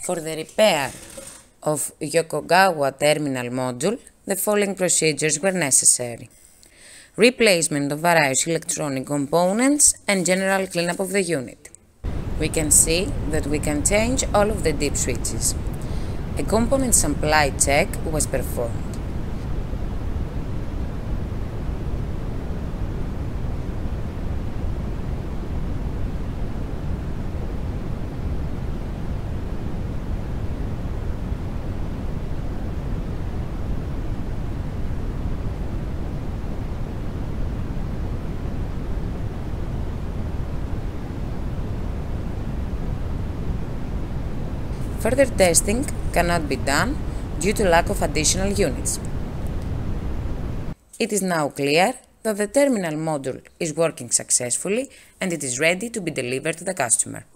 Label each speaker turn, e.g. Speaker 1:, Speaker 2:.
Speaker 1: For the repair of Yokogawa terminal module, the following procedures were necessary. Replacement of various electronic components and general cleanup of the unit. We can see that we can change all of the dip switches. A component supply check was performed. Further testing cannot be done due to lack of additional units. It is now clear that the terminal module is working successfully and it is ready to be delivered to the customer.